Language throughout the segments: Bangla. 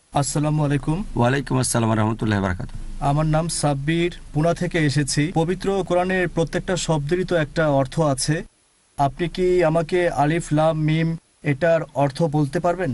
আসসালামু আলাইকুম। ওয়ালাইকুম আসসালাম রহমতুল্লাহ বারাকাতুহু। আমার নাম সাব্বির, পুনা থেকে এসেছি। পবিত্র কোরআনের প্রত্যেকটা শব্দেরই তো একটা অর্থ আছে। আপনি কি আমাকে আলিফ লাম মিম এটার অর্থ বলতে পারবেন?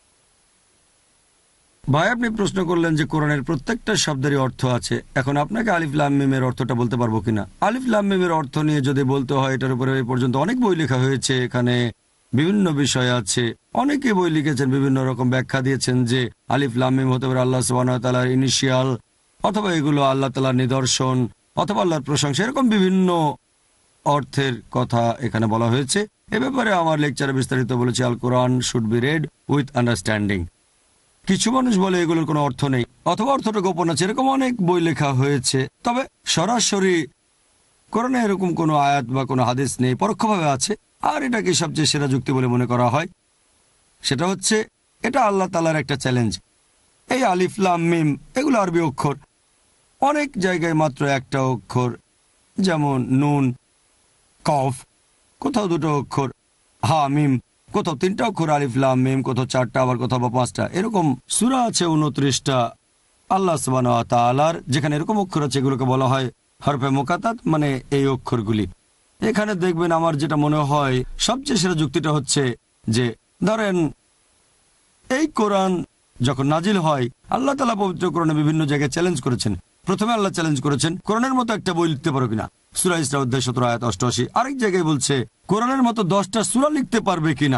ভাই, আপনি প্রশ্ন করলেন যে কোরআনের প্রত্যেকটা শব্দেরই অর্থ আছে। এখন আপনাকে আলিফ লাম মিমের অর্থটা বলতে পারবো কিনা। আলিফ লাম মিমের অর্থ নিয়ে যদি বলতে হয়, এটার উপরে এই পর্যন্ত অনেক বই লেখা হয়েছে। এখানে বিভিন্ন বিষয় আছে, অনেকে বই লিখেছেন, বিভিন্ন রকম ব্যাখ্যা দিয়েছেন যে আলিফ লাম মিম হতে পারে আল্লাহ সুবহানাহু ওয়া তাআলার ইনিশিয়াল, অথবা এগুলো আল্লাহ তাআলার নিদর্শন, অথবা আল্লাহর প্রশংসা। এরকম বিভিন্ন অর্থের কথা এখানে বলা হয়েছে। এ ব্যাপারে আমার লেকচারে বিস্তারিত বলেছি, আল কোরআন should be read with understanding. কিছু মানুষ বলে এগুলোর কোনো অর্থ নেই, অথবা অর্থটা গোপন আছে। এরকম অনেক বই লেখা হয়েছে, তবে সরাসরি কোরআনে এরকম কোনো আয়াত বা কোনো হাদিস নেই, পরোক্ষভাবে আছে। আর এটাকে সবচেয়ে সেরা যুক্তি বলে মনে করা হয়। সেটা হচ্ছে, এটা আল্লাহ তাআলার একটা চ্যালেঞ্জ। এই আলিফ লাম মিম এগুলো আরবি অক্ষর, অনেক জায়গায় মাত্র একটা অক্ষর, যেমন নুন, কফ, কোথাও দুটো অক্ষর, হা মিম, কোথাও তিনটা অক্ষর আলিফ লাম মিম, কোথাও চারটা, আবার কোথাও বা পাঁচটা। এরকম সূরা আছে 29টা আল্লাহ সুবহানাহু ওয়া তাআলার, যেখানে এরকম অক্ষর আছে, এগুলোকে বলা হয় হরফে মুকাত্তাত, মানে এই অক্ষরগুলি। এখানে দেখবেন আমার যেটা মনে হয় সবচেয়ে সেরা যুক্তিটা হচ্ছে যে, ধরেন এই কোরআন যখন নাজিল হয়, আল্লাহ তাআলা পবিত্র কোরআনে বিভিন্ন জায়গায় চ্যালেঞ্জ করেছেন। প্রথমে আল্লাহ চ্যালেঞ্জ করেছেন, কোরআনের মতো একটা বই লিখতে পারো কিনা, সূরা ইসরা অধ্যায় 17 আয়াত 88। আরেক জায়গায় বলছে কোরআনের মতো 10টা সূরা লিখতে পারবে কিনা,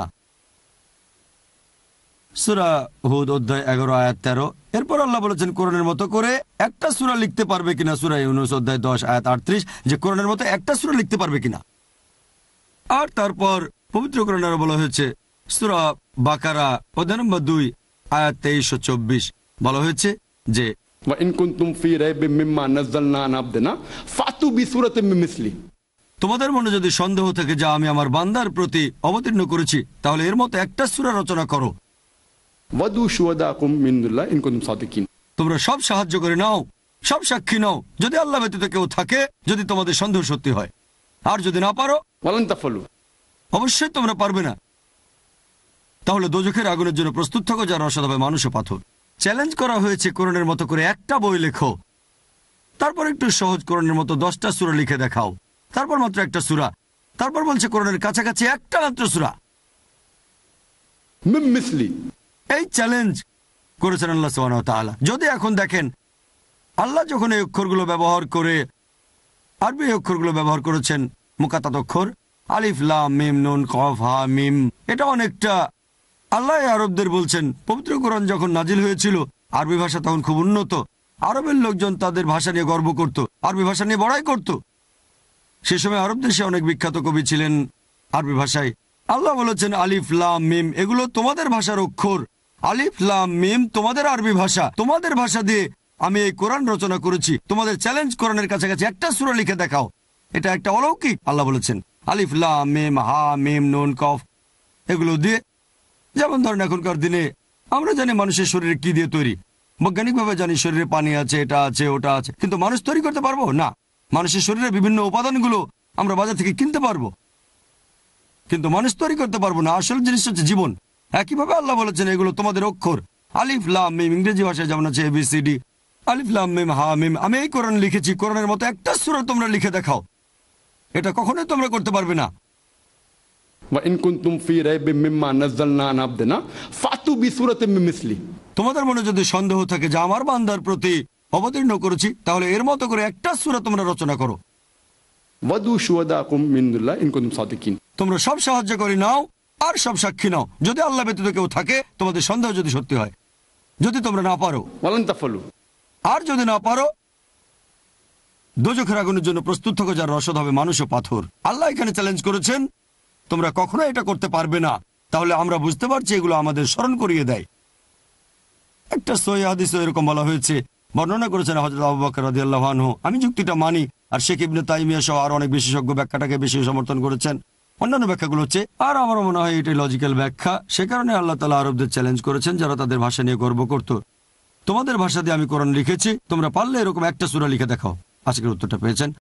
সূরা হুদ অধ্যায় 11 আয়াত 13। এরপর আল্লাহ বলেছেন কোরআনের মতো করে একটা সূরা লিখতে পারবে কিনা, সূরা ইউনূস অধ্যায় 10 আয়াত 38, যে কোরআনের মতো একটা সূরা লিখতে পারবে কিনা। আর তারপর পবিত্র কোরআনে আরো বলা হয়েছে, সূরা বাকারা অধ্যায় নম্বর 2 আয়াত 23 ও 24 বলা হয়েছে যে তোমাদের মনে যদি সন্দেহ থাকে যা আমি আমার বান্দার প্রতি অবতীর্ণ করেছি, তাহলে এর মতো একটা সূরা রচনা করো। তোমরা সব সাহায্য করে নাও, সব সাক্ষী নাও, যদি আল্লাহ ব্যতীত কেউ থাকে, যদি তোমাদের সন্দেহ সত্যি হয়। আর যদি না পারো, অবশ্যই তোমরা পারবে না, তাহলে দোজখের আগুনের জন্য প্রস্তুত থাকো, যার রসদ হবে মানুষ ও পাথর। চ্যালেঞ্জ করা হয়েছে কোরআনের মতো করে একটা বই লেখো, তারপর একটু সহজ কোরআনের মতো 10টা সূরা লিখে দেখাও, তারপর মাত্র একটা সূরা, তারপর বলছে কোরআনের কাছাকাছি একটা মাত্র সূরা। এই চ্যালেঞ্জ করেছেন আল্লাহ সুবহানাহু ওয়া তাআলা। যদি এখন দেখেন আল্লাহ যখন এই অক্ষরগুলো ব্যবহার করে, আরবি অক্ষরগুলো ব্যবহার করেছেন মুকাত্তাত অক্ষর, আলিফ লাম মিম নুন কফ হা মিম, এটা অনেকটা আল্লাহ আরবদের বলছেন। পবিত্র কোরআন যখন নাজিল হয়েছিল, আরবি ভাষা তখন খুব উন্নত, আরবের লোকজন তাদের ভাষা নিয়ে গর্ব করত, আরবি ভাষা নিয়ে বড়াই করত। সে সময় আরব দেশে অনেক বিখ্যাত কবি ছিলেন আরবি ভাষায়। আল্লাহ বলেছেন আলিফ লাম মিম এগুলো তোমাদের ভাষার অক্ষর, আলিফ লাম মিম তোমাদের আরবি ভাষা, তোমাদের ভাষা দিয়ে আমি এই কোরআন রচনা করেছি। তোমাদের চ্যালেঞ্জ কোরআনের কাছাকাছি একটা সূরা লিখে দেখাও। এটা একটা অলৌকিক। আল্লাহ বলেছেন আলিফ লাম মিম হা মিম নুন কফ এগুলো দিয়ে। যেমন ধরেন এখনকার দিনে আমরা জানি মানুষের শরীরে কি দিয়ে তৈরি, বৈজ্ঞানিকভাবে জানি শরীরে পানি আছে, এটা আছে, ওটা আছে, কিন্তু মানুষ তৈরি করতে পারবো না। মানুষের শরীরে বিভিন্ন উপাদানগুলো আমরা বাজার থেকে কিনতে পারবো, কিন্তু মানুষ তৈরি করতে পারবো না। আসল জিনিস হচ্ছে জীবন। একইভাবে আল্লাহ বলেছেন এগুলো তোমাদের অক্ষর, আলিফ লাম মিম ইংরেজি ভাষায় যেমন আছে ABCD, আলিফ লাম মিম হা মিম। আমি এই কোরআন লিখেছি, কোরআনের মতো একটা সূরা তোমরা লিখে দেখাও। এটা কখনোই তোমরা করতে পারবে না। তোমাদের মনে যদি সন্দেহ থাকে যে আমার বান্দার প্রতি অবতীর্ণ করেছি, তাহলে এর মতো করে একটা সূরা তোমরা রচনা করো। তোমরা সব সাহায্য করে নাও আর সব সাক্ষী নাও, যদি আল্লাহ ব্যতীত কেউ থাকে, তোমাদের সন্দেহ যদি সত্যি হয়। যদি তোমরা না পারো, আর যদি না পারো, দোজখের আগুনের জন্য প্রস্তুত থাকো, যার রসদ হবে মানুষ ও পাথর। আল্লাহ এখানে চ্যালেঞ্জ করেছেন তোমরা কখনো এটা করতে পারবে না। তাহলে আমরা বুঝতে পারছি এগুলো আমাদের স্মরণ করিয়ে দেয়। একটা সহিহ হাদিসে এরকম বলা হয়েছে, বর্ণনা করেছেন হযরত আবু বকর রাদিয়াল্লাহু আনহু। আমি যুক্তিটা মানি, আর শেখ ইবনে তাইমিয়া সহ আর অনেক বিশেষজ্ঞ ব্যাখ্যাটাকে বেশি সমর্থন করেছেন। অন্যান্য ব্যাখ্যাগুলো হচ্ছে, আর আমার মনে হয় এটাই লজিক্যাল ব্যাখ্যা। সে কারণে আল্লাহ তাআলা আরবদের চ্যালেঞ্জ করেছেন, যারা তাদের ভাষা নিয়ে গর্ব করত। তোমাদের ভাষা দিয়ে আমি কোরআন লিখেছি, তোমরা পারলে এরকম একটা সূরা লিখে দেখাও। আজকের উত্তরটা পেয়েছেন।